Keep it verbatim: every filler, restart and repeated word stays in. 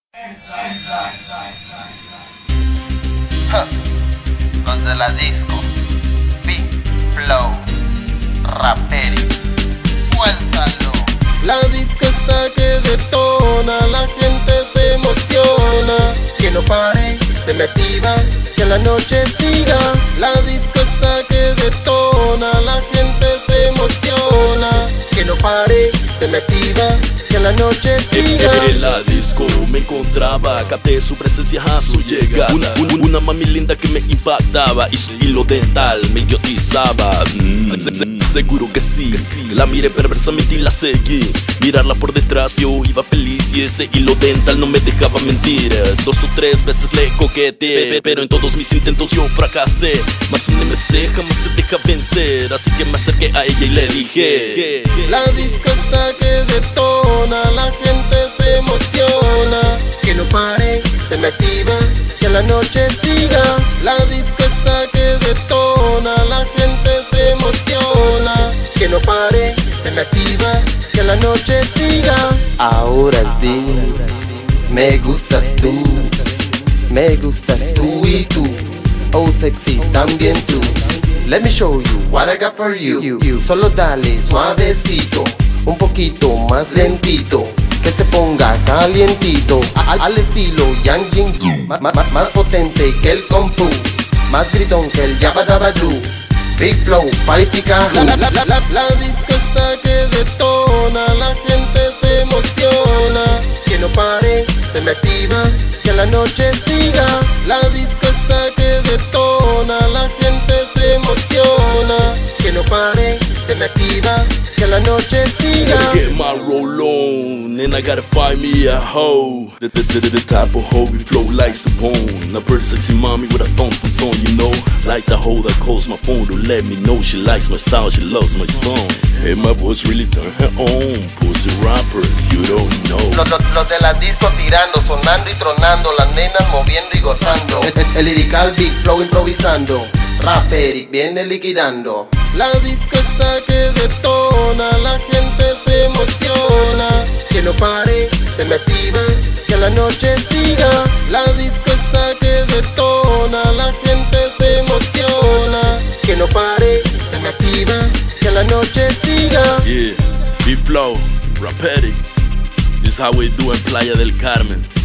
Huh. Los de la disco, Big Flow, Raperi, suéltalo. La disco está que detona, la gente se emociona. Que no pare, se me activa, que la noche siga. La disco está que detona, la gente se emociona. Que no pare, se me activa, que la noche siga. En la disco me encontraba, capté su presencia a su llegada. Una, una, una mami linda que me impactaba y su hilo dental me idiotizaba. Mm, se, se, seguro que sí, que sí. La miré perversamente y la seguí. Mirarla por detrás yo iba feliz y ese hilo dental no me dejaba mentir. Dos o tres veces le coqueteé, pero en todos mis intentos yo fracasé. Mas un M C jamás se deja vencer, así que me acerqué a ella y le dije: la disco está que detona, la gente se emociona. Que no pare, se me activa, que la noche siga. La disco está que detona, la gente se emociona. Que no pare, se me activa, que la noche siga. Ahora sí, me gustas tú, me gustas tú y tú. Oh sexy, también tú. Let me show you what I got for you, you, you. Solo dale suavecito, un poquito más lentito, que se ponga calientito, al, al estilo Yang Jin Zoo. Más, más, más potente que el Kung Fu, más gritón que el Yabba Dabba Doo. Big Flow, Fighty Kahoo. La, la, la, la, la disco está que detona, la gente se emociona. Que no pare, se me activa, que la noche siga. La disco está que detona, la gente se emociona. Que no pare, se me activa, que la noche siga. Gotta get my roll on, and I gotta find me a hoe. The, the, the, the type of hoe we flow like Sabone. A pretty sexy mommy with a thong thong thong, you know. Like the hoe that calls my phone to let me know she likes my style, she loves my songs. And my voice really turn her on. Pussy rappers, you don't know. Los, los, los de la disco tirando, sonando y tronando, las nenas moviendo y gozando. El, el, el lirical Big Flow improvisando, Raperi viene liquidando. La disco está que detona, la gente se emociona. Que no pare, se me activa, que la noche siga. La disco está que detona, la gente se emociona. Que no pare, se me activa, que la noche siga. Yeah, Big Flow, Raperi. This is how we do en Playa del Carmen.